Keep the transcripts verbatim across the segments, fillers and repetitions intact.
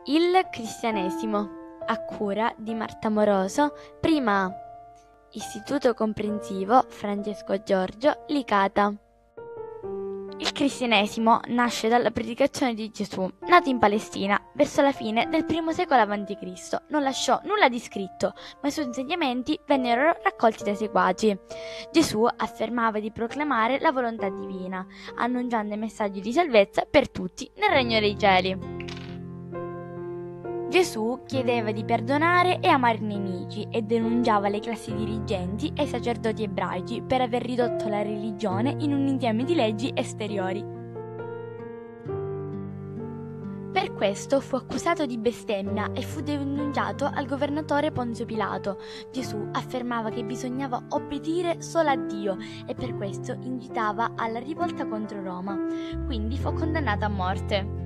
Il cristianesimo, a cura di Marta Moroso, prima Istituto Comprensivo Francesco Giorgio Licata. Il cristianesimo nasce dalla predicazione di Gesù, nato in Palestina verso la fine del primo secolo avanti Cristo Non lasciò nulla di scritto, ma i suoi insegnamenti vennero raccolti dai seguaci. Gesù affermava di proclamare la volontà divina, annunciando i messaggi di salvezza per tutti nel regno dei cieli. Gesù chiedeva di perdonare e amare i nemici e denunciava le classi dirigenti e i sacerdoti ebraici per aver ridotto la religione in un insieme di leggi esteriori. Per questo fu accusato di bestemmia e fu denunciato al governatore Ponzio Pilato. Gesù affermava che bisognava obbedire solo a Dio e per questo incitava alla rivolta contro Roma, quindi fu condannato a morte.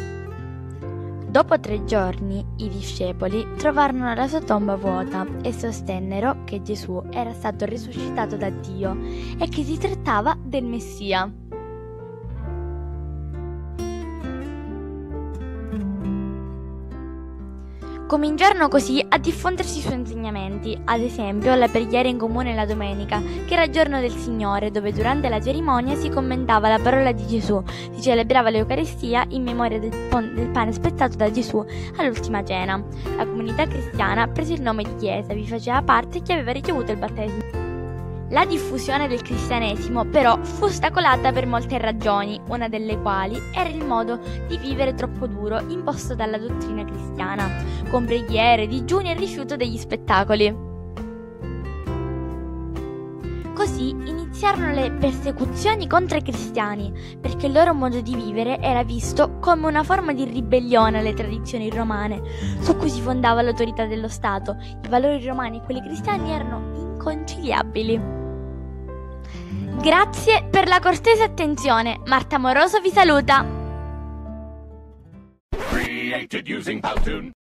Dopo tre giorni i discepoli trovarono la sua tomba vuota e sostennero che Gesù era stato risuscitato da Dio e che si trattava del Messia. Cominciarono così a diffondersi i suoi insegnamenti, ad esempio la preghiera in comune la domenica, che era il giorno del Signore, dove durante la cerimonia si commentava la parola di Gesù, si celebrava l'Eucaristia in memoria del, pon- del pane spezzato da Gesù all'ultima cena. La comunità cristiana prese il nome di Chiesa, vi faceva parte chi aveva ricevuto il battesimo. La diffusione del cristianesimo però fu ostacolata per molte ragioni, una delle quali era il modo di vivere troppo duro imposto dalla dottrina cristiana, con preghiere, digiuni e rifiuto degli spettacoli. Così iniziarono le persecuzioni contro i cristiani, perché il loro modo di vivere era visto come una forma di ribellione alle tradizioni romane, su cui si fondava l'autorità dello Stato. I valori romani e quelli cristiani erano inconciliabili. Grazie per la cortese attenzione. Marta Moroso vi saluta.